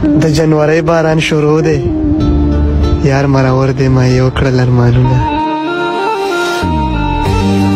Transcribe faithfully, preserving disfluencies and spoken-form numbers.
د جنورۍ باران شروع دی یار مرور دی ما یو کړل ارمانونه